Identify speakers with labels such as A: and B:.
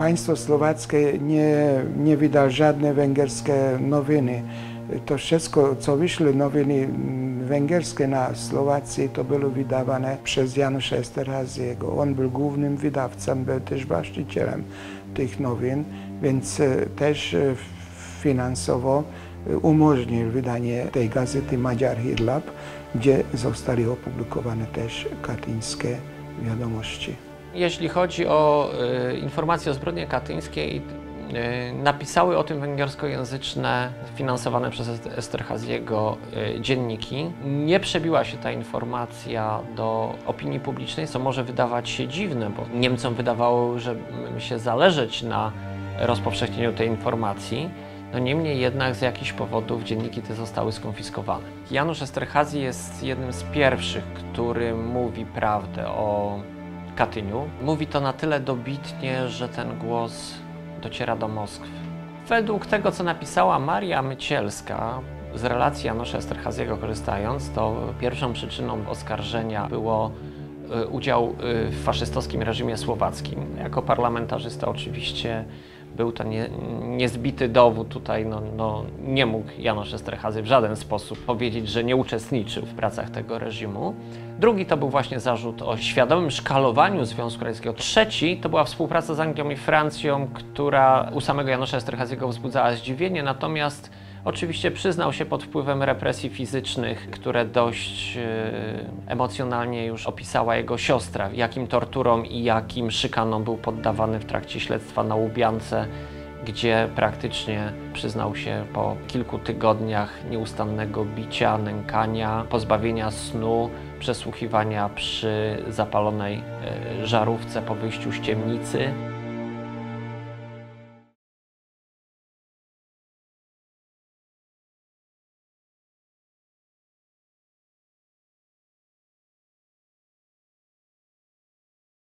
A: Państwo słowackie nie wydał żadne węgierskie nowiny. To wszystko, co wyszły nowiny węgierskie na Słowacji, to było wydawane przez Janusza Esterházyego. On był głównym wydawcą, był też właścicielem tych nowin, więc też finansowo umożliwił wydanie tej gazety Magyar Hírlap, gdzie zostały opublikowane też katyńskie wiadomości.
B: Jeśli chodzi o informacje o zbrodni katyńskiej, napisały o tym węgierskojęzyczne, finansowane przez Esterházyego dzienniki. Nie przebiła się ta informacja do opinii publicznej, co może wydawać się dziwne, bo Niemcom wydawało, że się zależeć na rozpowszechnieniu tej informacji. No niemniej jednak z jakichś powodów dzienniki te zostały skonfiskowane. Janusz Esterházy jest jednym z pierwszych, który mówi prawdę o Katyniu. Mówi to na tyle dobitnie, że ten głos dociera do Moskwy. Według tego, co napisała Maria Mycielska, z relacji Janusza Esterházyego korzystając, to pierwszą przyczyną oskarżenia było udział w faszystowskim reżimie słowackim. Jako parlamentarzysta oczywiście był to niezbity dowód. Tutaj nie mógł Janusz Esterházy w żaden sposób powiedzieć, że nie uczestniczył w pracach tego reżimu. Drugi to był właśnie zarzut o świadomym szkalowaniu Związku Radzieckiego. Trzeci to była współpraca z Anglią i Francją, która u samego Janusza Esterházyego wzbudzała zdziwienie, natomiast oczywiście przyznał się pod wpływem represji fizycznych, które dość emocjonalnie już opisała jego siostra, jakim torturom i jakim szykanom był poddawany w trakcie śledztwa na Łubiance, gdzie praktycznie przyznał się po kilku tygodniach nieustannego bicia, nękania, pozbawienia snu, przesłuchiwania przy zapalonej żarówce po wyjściu z ciemnicy.